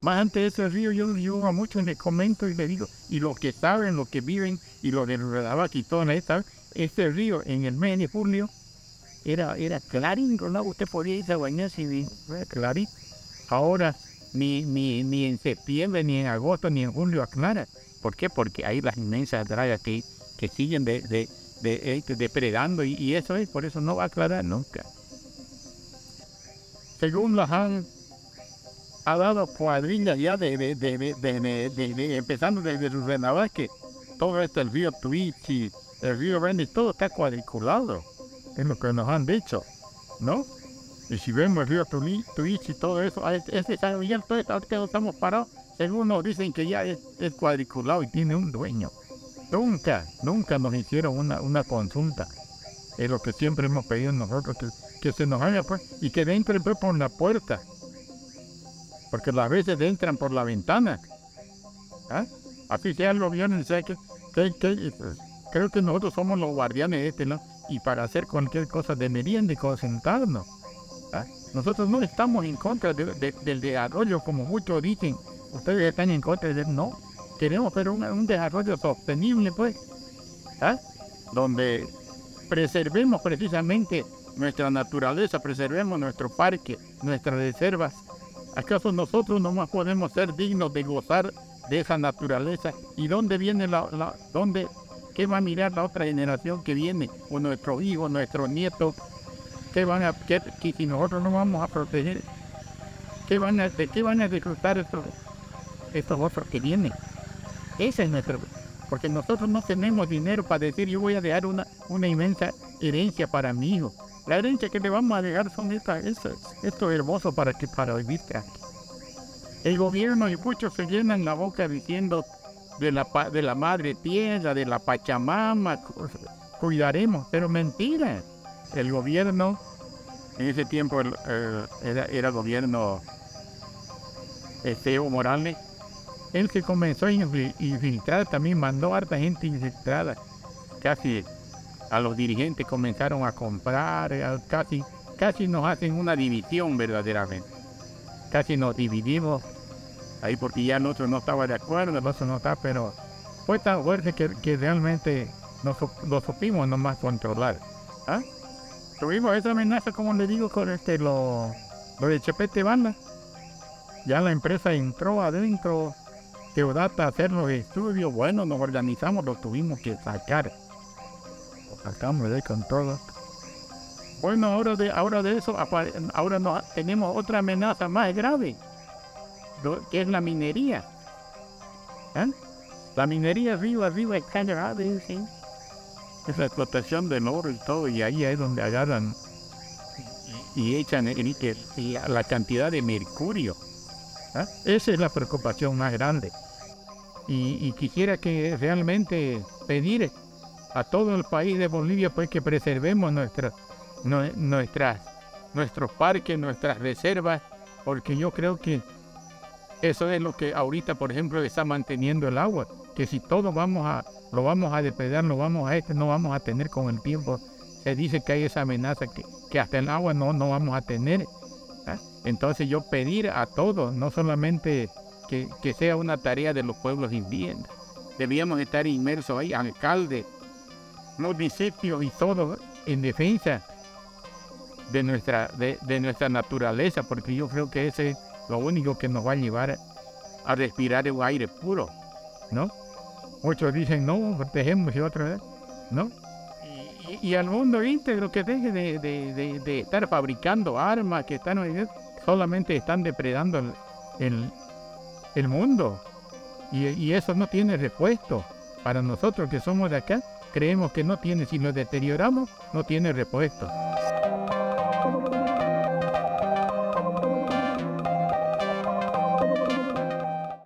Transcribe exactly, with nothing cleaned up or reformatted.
Más antes de ese río, yo, yo a muchos les comento y les digo, y los que saben, los que viven, y los de Ruedabaque y toda esta, este río en el mes de julio era, era clarito, ¿no? Usted podía irse a bañarse y era clarito. Ahora, ni, ni, ni en septiembre, ni en agosto, ni en julio aclara. ¿Por qué? Porque hay las inmensas dragas que, que siguen de, de, de, de, depredando y, y eso es, por eso no va a aclarar nunca. Según las han ha dado cuadrillas ya de, de, de, de, de, de, de, de empezando desde Ruedabaque, todo esto, el río Tuichi, el río Beni, todo está cuadriculado, es lo que nos han dicho, ¿no? Y si vemos el río Tuichi, todo eso, este está abierto, ahorita estamos parados, según nos dicen que ya es, es cuadriculado y tiene un dueño. Nunca, nunca nos hicieron una, una consulta, es lo que siempre hemos pedido nosotros, que, que se nos haga pues, y que entre pues, por la puerta. Porque las veces entran por la ventana. ¿Ah? Así sea el gobierno, ¿sabe que, que, que, creo que nosotros somos los guardianes de este, ¿no? Y para hacer cualquier cosa deberían de concentrarnos. ¿Ah? Nosotros no estamos en contra de, de, del desarrollo, como muchos dicen. Ustedes están en contra de él. No. Queremos pero un, un desarrollo sostenible, pues. ¿Ah? Donde preservemos precisamente nuestra naturaleza, preservemos nuestro parque, nuestras reservas. ¿Acaso nosotros nomás podemos ser dignos de gozar de esa naturaleza? ¿Y dónde viene la, la dónde, qué va a mirar la otra generación que viene? O nuestros hijos, nuestros nietos, ¿qué van a, qué, que si nosotros no vamos a proteger? ¿Qué van a, ¿De qué van a disfrutar estos, estos otros que vienen? Ese es nuestro, porque nosotros no tenemos dinero para decir yo voy a dejar una, una inmensa herencia para mi hijo. La herencia que le vamos a dejar son estas, estas, esto hermoso para, que, para vivir aquí. El gobierno y muchos se llenan la boca diciendo de la, de la madre tierra, de la Pachamama, cuidaremos, pero mentira. El gobierno, en ese tiempo el, eh, era, era gobierno este, Evo Morales, él se comenzó a infiltrar, también mandó a harta gente infiltrada, casi a los dirigentes comenzaron a comprar, casi, casi nos hacen una división verdaderamente. Casi nos dividimos ahí porque ya el otro no estaba de acuerdo, el otro no está, pero fue tan fuerte que, que realmente nos, lo supimos nomás controlar. ¿Ah? Tuvimos esa amenaza, como le digo, con este, lo, lo de Chepete Banda. Ya la empresa entró adentro, Teodata a hacer los estudios, bueno, nos organizamos, los tuvimos que sacar. Sacamos de con todo. Bueno, ahora de, ahora de eso, ahora no, tenemos otra amenaza más grave, que es la minería. ¿Eh? La minería arriba, arriba está grave, ¿sí? Es la explotación del oro y todo, y ahí es donde agarran y, y echan el, y la cantidad de mercurio. ¿Eh? Esa es la preocupación más grande. Y, y quisiera que realmente pedir a todo el país de Bolivia pues que preservemos nuestra, no, nuestras, nuestros parques, nuestras reservas, porque yo creo que eso es lo que ahorita, por ejemplo, está manteniendo el agua, que si todo vamos a, lo vamos a depredar, lo vamos a este, no vamos a tener con el tiempo. Se dice que hay esa amenaza que, que hasta el agua no, no vamos a tener. ¿Eh? Entonces yo pedir a todos, no solamente que, que sea una tarea de los pueblos indígenas, debíamos estar inmersos ahí, alcaldes, municipios y todo en defensa de nuestra, de, de nuestra naturaleza, porque yo creo que ese es lo único que nos va a llevar a respirar un aire puro, ¿no? Muchos dicen, no, protegemos y otra vez, ¿no? Y, y, y al mundo íntegro que deje de, de, de, de estar fabricando armas, que están solamente están depredando el, el, el mundo, y, y eso no tiene repuesto. Para nosotros que somos de acá, creemos que no tiene, si lo deterioramos, no tiene repuesto.